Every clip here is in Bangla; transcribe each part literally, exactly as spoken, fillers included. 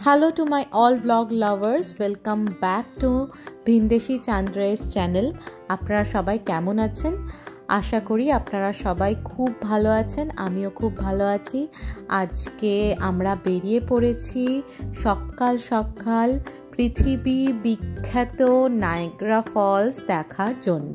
Hello to my all vlog lovers, welcome back to ভিনদেশি চান্দ্রেস চ্যানেল। আপনারা সবাই কেমন আছেন? আশা করি আপনারা সবাই খুব ভালো আছেন, আমিও খুব ভালো আছি। আজকে আমরা বেরিয়ে পড়েছি সকাল সকাল পৃথিবী বিখ্যাত নায়াগ্রা ফলস দেখার জন্য।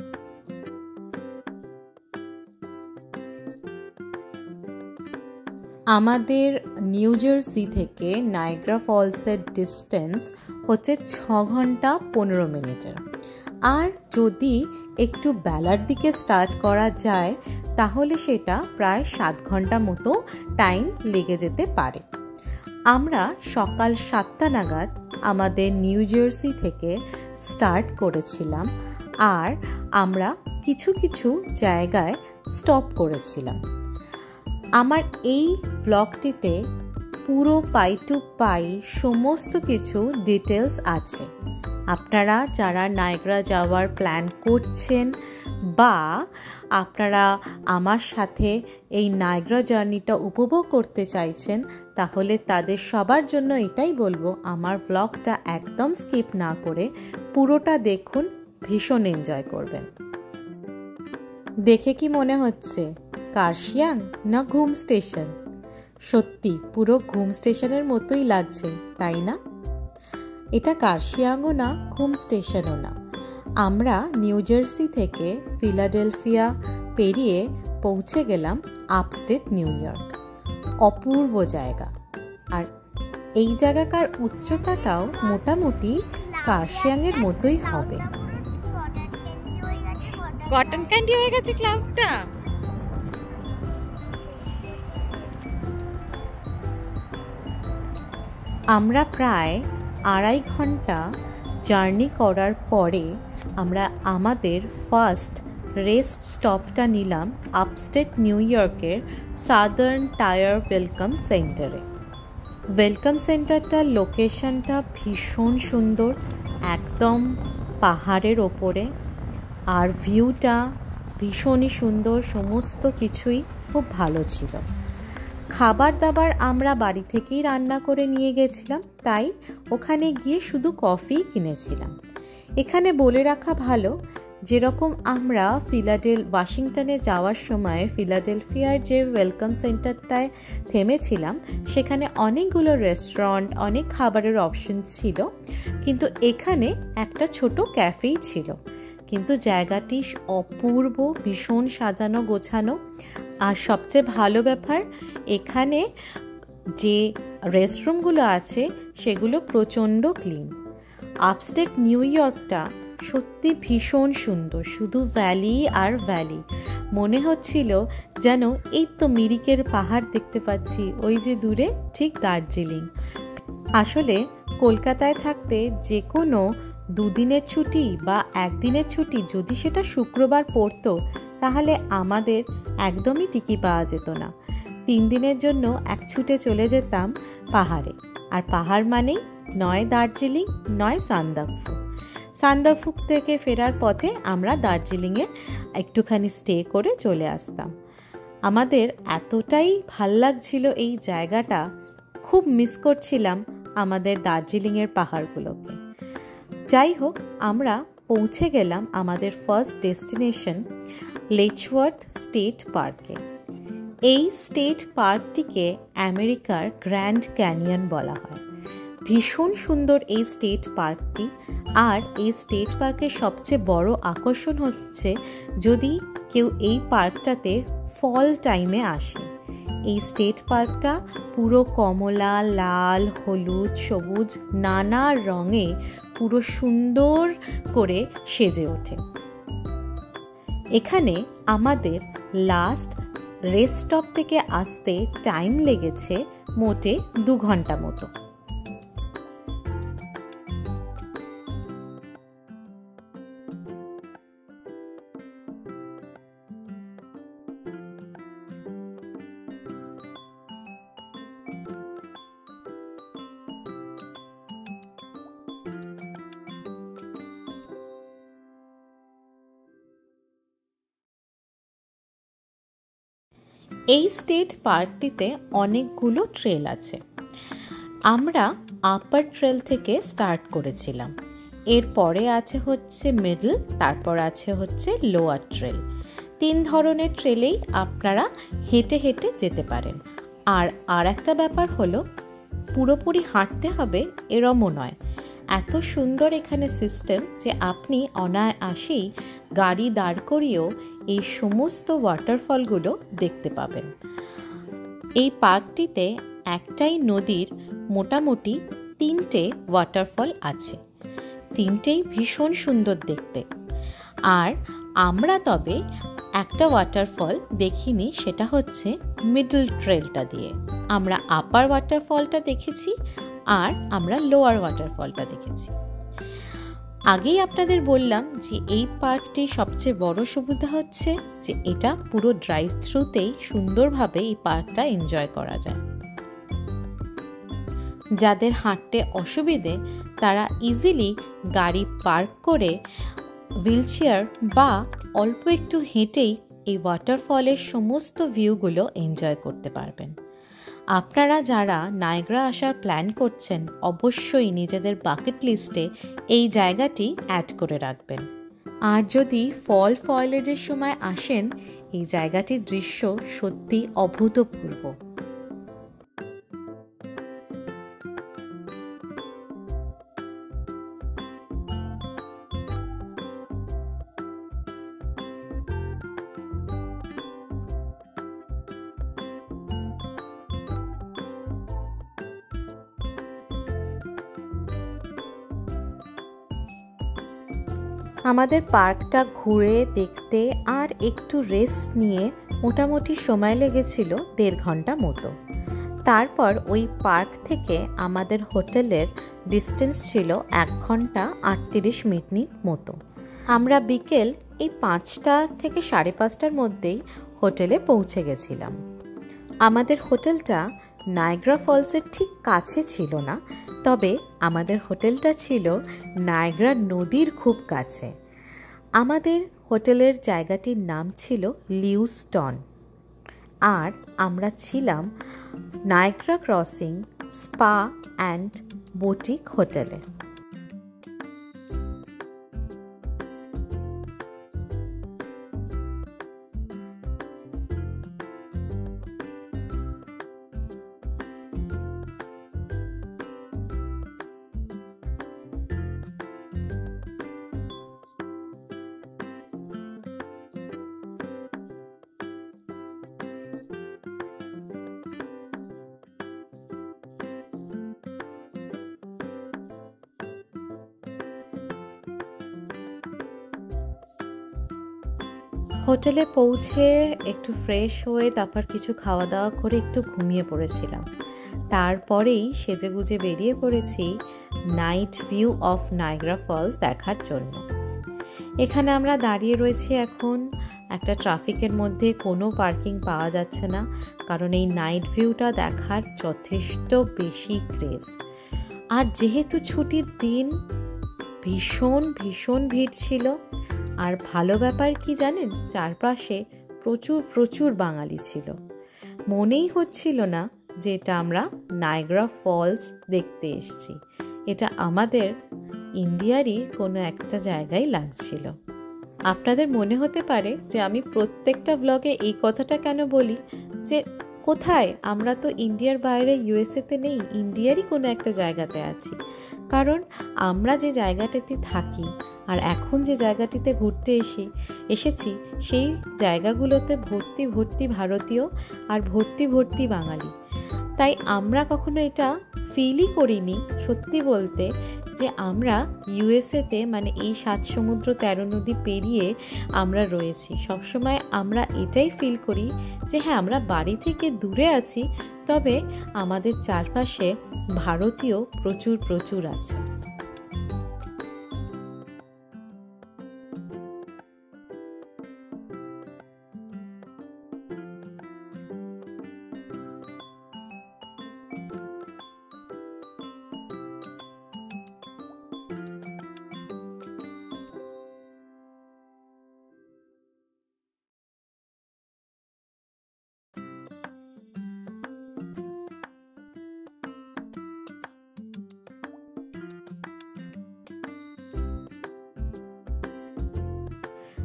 আমাদের নিউ জার্সি থেকে নায়াগ্রা ফলসের ডিস্টেন্স হচ্ছে ছ ঘন্টা পনেরো মিনিটের। আর যদি একটু বেলার দিকে স্টার্ট করা যায় তাহলে সেটা প্রায় সাত ঘন্টা মতো টাইম লেগে যেতে পারে। আমরা সকাল সাতটা নাগাদ আমাদের নিউ জার্সি থেকে স্টার্ট করেছিলাম আর আমরা কিছু কিছু জায়গায় স্টপ করেছিলাম। আমার এই ব্লগটিতে পুরো পাই টু পাই সমস্ত কিছু ডিটেলস আছে। আপনারা যারা নায়াগ্রা যাওয়ার প্ল্যান করছেন বা আপনারা আমার সাথে এই নায়াগ্রা জার্নিটা উপভোগ করতে চাইছেন তাহলে তাদের সবার জন্য এটাই বলবো, আমার ব্লগটা একদম স্কিপ না করে পুরোটা দেখুন, ভীষণ এনজয় করবেন। দেখে কি মনে হচ্ছে কার্শিয়াং না ঘুম স্টেশন? সত্যি পুরো ঘুম স্টেশনের মতোই লাগছে, তাই না? এটা কার্শিয়াংও না, ঘুম স্টেশনও না। আমরা নিউ জার্সি থেকে ফিলাডেলফিয়া পেরিয়ে পৌঁছে গেলাম আপস্টেট নিউ ইয়র্ক। অপূর্ব জায়গা, আর এই জায়গাকার উচ্চতাটাও মোটামুটি কার্শিয়াংয়ের মতোই হবে। কটন ক্যান্ডি হয়ে গেছে ক্লাউডটা। আমরা প্রায় আড়াই ঘন্টা জার্নি করার পরে আমরা আমাদের ফার্স্ট রেস্ট স্টপটা নিলাম আপস্টেট নিউ ইয়র্কের সাদার্ন টায়ার ওয়েলকাম সেন্টারে। ওয়েলকাম সেন্টারটার লোকেশনটা ভীষণ সুন্দর, একদম পাহাড়ের ওপরে, আর ভিউটা ভীষণই সুন্দর, সমস্ত কিছুই খুব ভালো ছিল। খাবার দাবার আমরা বাড়ি থেকেই রান্না করে নিয়ে গেছিলাম, তাই ওখানে গিয়ে শুধু কফি কিনেছিলাম। এখানে বলে রাখা ভালো, যেরকম আমরা ফিলাডেল ওয়াশিংটনে যাওয়ার সময় ফিলাডেলফিয়ার যে ওয়েলকাম সেন্টারটায় থেমেছিলাম সেখানে অনেকগুলো রেস্টুরেন্ট, অনেক খাবারের অপশন ছিল, কিন্তু এখানে একটা ছোট ক্যাফেই ছিল। কিন্তু জায়গাটি অপূর্ব, ভীষণ সাজানো গোছানো, আর সবচেয়ে ভালো ব্যাপার এখানে যে রেস্টরুমগুলো আছে সেগুলো প্রচণ্ড ক্লিন। আপস্টেট নিউ ইয়র্কটা সত্যি ভীষণ সুন্দর, শুধু ভ্যালি আর ভ্যালি। মনে হচ্ছিল যেন এই তো মিরিকের পাহাড় দেখতে পাচ্ছি ওই যে দূরে, ঠিক দার্জিলিং। আসলে কলকাতায় থাকতে যে কোনো দুদিনের ছুটি বা একদিনের ছুটি যদি সেটা শুক্রবার পড়তো তাহলে আমাদের একদমই টিকি পাওয়া যেত না। তিন দিনের জন্য এক ছুটে চলে যেতাম পাহাড়ে, আর পাহাড় মানেই নয় দার্জিলিং নয় সান্দাকফু। সান্দাকফু থেকে ফেরার পথে আমরা দার্জিলিংয়ে একটুখানি স্টে করে চলে আসতাম। আমাদের এতটাই ভাল লাগছিল এই জায়গাটা, খুব মিস করছিলাম আমাদের দার্জিলিংয়ের পাহাড়গুলোকে। যাই হোক, আমরা পৌঁছে গেলাম আমাদের ফার্স্ট ডেস্টিনেশন লেচওয়ার্থ স্টেট পার্কে। এই স্টেট পার্কটিকে আমেরিকার গ্র্যান্ড ক্যানিয়ন বলা হয়। ভীষণ সুন্দর এই স্টেট পার্কটি, আর এই স্টেট পার্কের সবচেয়ে বড় আকর্ষণ হচ্ছে যদি কেউ এই পার্কটাতে ফল টাইমে আসে। এই স্টেট পার্কটা পুরো কমলা, লাল, হলুদ, সবুজ নানা রঙে পুরো সুন্দর করে সেজে ওঠে। এখানে আমাদের লাস্ট রেস্ট স্টপ থেকে আসতে টাইম লেগেছে মোটে দু ঘন্টা মতো। এই স্টেট পার্কটিতে অনেকগুলো ট্রেল আছে। আমরা আপার ট্রেল থেকে স্টার্ট করেছিলাম, এরপরে আছে হচ্ছে মিডল, তারপর আছে হচ্ছে লোয়ার ট্রেল। তিন ধরনের ট্রেলেই আপনারা হেঁটে হেঁটে যেতে পারেন। আর আর একটা ব্যাপার হলো, পুরোপুরি হাঁটতে হবে এরমও নয়। এত সুন্দর এখানে সিস্টেম যে আপনি অনায়াসেই গাড়ি দাঁড় করিয়েও এই সমস্ত ওয়াটারফলগুলো দেখতে পাবেন। এই পার্কটিতে একটাই নদীর মোটামুটি তিনটে ওয়াটারফল আছে, তিনটেই ভীষণ সুন্দর দেখতে। আর আমরা তবে একটা ওয়াটারফল দেখিনি, সেটা হচ্ছে মিডল ট্রেলটা দিয়ে। আমরা আপার ওয়াটারফলটা দেখেছি আর আমরা লোয়ার ওয়াটারফলটা দেখেছি। আগেই আপনাদের বললাম যে এই পার্কটির সবচেয়ে বড় সুবিধা হচ্ছে যে এটা পুরো ড্রাইভ থ্রুতেই সুন্দরভাবে এই পার্কটা এনজয় করা যায়। যাদের হাঁটতে অসুবিধে তারা ইজিলি গাড়ি পার্ক করে হুইলচেয়ার বা অল্প একটু হেঁটেই এই ওয়াটারফলের সমস্ত ভিউগুলো এনজয় করতে পারবেন। আপনারা যারা নায়াগ্রা আসার প্ল্যান করছেন অবশ্যই নিজেদের বাকেট লিস্টে এই জায়গাটি অ্যাড করে রাখবেন। আর যদি ফল ফয়েলেজের সময় আসেন, এই জায়গাটির দৃশ্য সত্যি অভূতপূর্ব। আমাদের পার্কটা ঘুরে দেখতে আর একটু রেস্ট নিয়ে মোটামুটি সময় লেগেছিল দেড় ঘন্টা মতো। তারপর ওই পার্ক থেকে আমাদের হোটেলের ডিস্টেন্স ছিল এক ঘন্টা আটত্রিশ মিনিট মতো। আমরা বিকেল এই পাঁচটা থেকে সাড়ে পাঁচটার মধ্যেই হোটেলে পৌঁছে গেছিলাম। আমাদের হোটেলটা নায়াগ্রা ফলসের ঠিক কাছে ছিল না, তবে আমাদের হোটেলটা ছিল নায়াগ্রা নদীর খুব কাছে। আমাদের হোটেলের জায়গাটির নাম ছিল লিউস্টন, আর আমরা ছিলাম Niagara crossing spa and boutique হোটেলে। হোটেলে পৌঁছে একটু ফ্রেশ হয়ে তারপর কিছু খাওয়া দাওয়া করে একটু ঘুমিয়ে পড়েছিলাম। তারপরেই সেজেগুজে বেরিয়ে পড়েছি night view of Niagara falls দেখার জন্য। এখানে আমরা দাঁড়িয়ে রয়েছি এখন একটা ট্রাফিকের মধ্যে, কোনো পার্কিং পাওয়া যাচ্ছে না, কারণ এই নাইট ভিউটা দেখার যথেষ্ট বেশি ক্রেজ। আর যেহেতু ছুটির দিন, ভীষণ ভীষণ ভিড় ছিল। আর ভালো ব্যাপার কি জানেন, চারপাশে প্রচুর প্রচুর বাঙালি ছিল। মনেই হচ্ছিল না যে এটা আমরা নায়াগ্রা ফলস দেখতে এসেছি, এটা আমাদের ইন্ডিয়ারই কোনো একটা জায়গায় লাগছিল। আপনাদের মনে হতে পারে যে আমি প্রত্যেকটা ব্লগে এই কথাটা কেন বলি যে কোথায়, আমরা তো ইন্ডিয়ার বাইরে ইউএসএতে নেই, ইন্ডিয়ারই কোনো একটা জায়গাতে আছি। কারণ আমরা যে জায়গাটাতে থাকি আর এখন যে জায়গাটিতে ঘুরতে এসে এসেছি সেই জায়গাগুলোতে ভর্তি ভর্তি ভারতীয় আর ভর্তি ভর্তি বাঙালি। তাই আমরা কখনো এটা ফিলই করিনি সত্যি বলতে যে আমরা ইউএসএতে, মানে এই সাত সমুদ্র তেরো নদী পেরিয়ে আমরা রয়েছি। সবসময় আমরা এটাই ফিল করি যে হ্যাঁ, আমরা বাড়ি থেকে দূরে আছি, তবে আমাদের চারপাশে ভারতীয় প্রচুর প্রচুর আছে।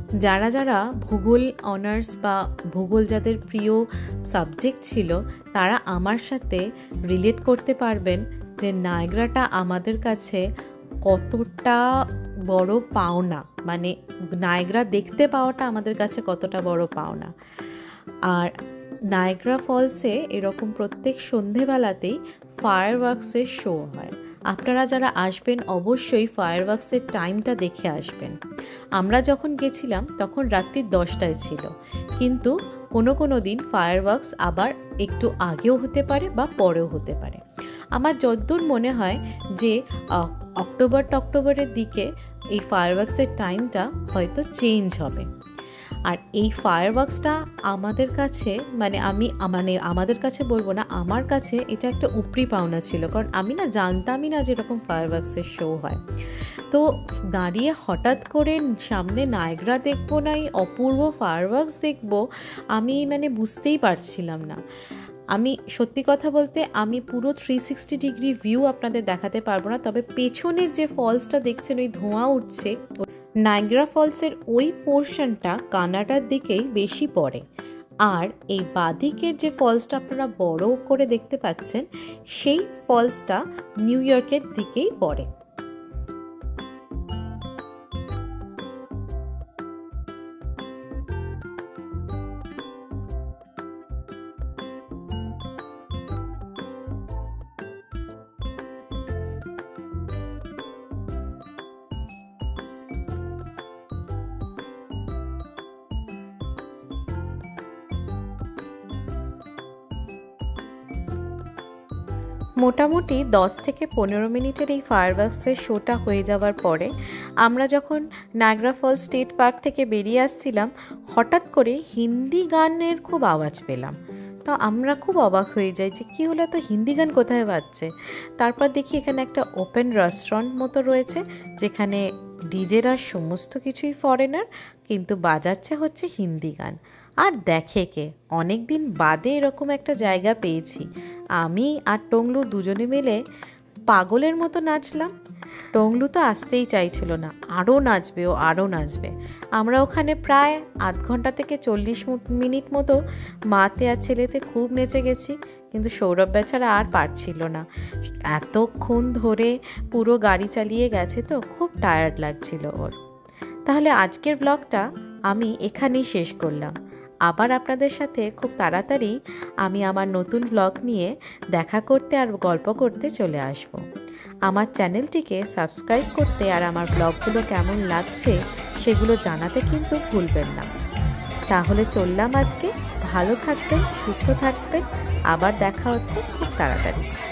যারা যারা ভূগোল অনার্স বা ভূগোল যাদের প্রিয় সাবজেক্ট ছিল তারা আমার সাথে রিলেট করতে পারবেন যে নায়াগ্রাটা আমাদের কাছে কতটা বড় পাওনা, মানে নায়াগ্রা দেখতে পাওয়াটা আমাদের কাছে কতটা বড় পাওনা। আর নায়াগ্রা ফলসে এরকম প্রত্যেক সন্ধেবেলাতেই ফায়ারওয়ার্কসের শো হয়। আপনারা যারা আসবেন অবশ্যই ফায়ারওয়ার্কসের টাইমটা দেখে আসবেন। আমরা যখন গেছিলাম তখন রাত্রি দশটায় ছিল, কিন্তু কোনো কোনো দিন ফায়ারওয়ার্কস আবার একটু আগেও হতে পারে বা পরেও হতে পারে। আমার যতদূর মনে হয় যে অক্টোবর টক্টোবরের দিকে এই ফায়ারওয়ার্কসের টাইমটা হয়তো চেঞ্জ হবে। আর এই ফায়ারওয়ার্কসটা আমাদের কাছে মানে আমি মানে আমাদের কাছে বলবো না, আমার কাছে এটা একটা উপরি পাওনা ছিল, কারণ আমি না জানতামই না যেরকম ফায়ারওয়ার্কসের শো হয়। তো দাঁড়িয়ে হঠাৎ করে সামনে নায়াগ্রা দেখবো না এই অপূর্ব ফায়ারওয়ার্কস দেখবো, আমি মানে বুঝতেই পারছিলাম না। আমি সত্যি কথা বলতে আমি পুরো থ্রি সিক্সটি ডিগ্রি ভিউ আপনাদের দেখাতে পারবো না, তবে পেছনের যে ফলসটা দেখছেন ওই ধোঁয়া উঠছে, নায়াগ্রা ফলসের ওই পোর্শনটা কানাডার দিকেই বেশি পড়ে। আর এই বাঁদিকের যে ফলসটা আপনারা বড় করে দেখতে পাচ্ছেন সেই ফলসটা নিউ ইয়র্কের দিকেই পড়ে। মোটামুটি দশ থেকে পনেরো মিনিটের এই ফায়ারওয়ার্কসের শোটা হয়ে যাওয়ার পরে আমরা যখন নায়াগ্রা ফলস স্টেট পার্ক থেকে বেরিয়ে আসছিলাম, হঠাৎ করে হিন্দি গানের খুব আওয়াজ পেলাম। তো আমরা খুব অবাক হয়ে যাই যে কী হলো, তো হিন্দি গান কোথায় বাজছে। তারপর দেখি এখানে একটা ওপেন রেস্টুরেন্ট মতো রয়েছে যেখানে ডিজেরা সমস্ত কিছুই ফরেনার, কিন্তু বাজাচ্ছে হচ্ছে হিন্দি গান। আর দেখে কে, অনেক দিন বাদে এরকম একটা জায়গা পেয়েছি। আমি আর টংলু দুজনে মিলে পাগলের মতো নাচলাম। টংলু তো আসতেই চাইছিল না, আরও নাচবে ও আরও নাচবে। আমরা ওখানে প্রায় আধ ঘন্টা থেকে চল্লিশ মিনিট মতো মাতে আর ছেলেতে খুব নেচে গেছি, কিন্তু সৌরভ বেচারা আর পারছিল না। এতক্ষণ ধরে পুরো গাড়ি চালিয়ে গেছে তো খুব টায়ার্ড লাগছিল ওর। তাহলে আজকের ব্লগটা আমি এখানেই শেষ করলাম। আবার আপনাদের সাথে খুব তাড়াতাড়ি আমি আমার নতুন ব্লগ নিয়ে দেখা করতে আর গল্প করতে চলে আসব। আমার চ্যানেলটিকে সাবস্ক্রাইব করতে আর আমার ব্লগগুলো কেমন লাগছে সেগুলো জানাতে কিন্তু ভুলবেন না। তাহলে চললাম আজকে। ভালো থাকবেন, সুস্থ থাকবেন, আবার দেখা হচ্ছে খুব তাড়াতাড়ি।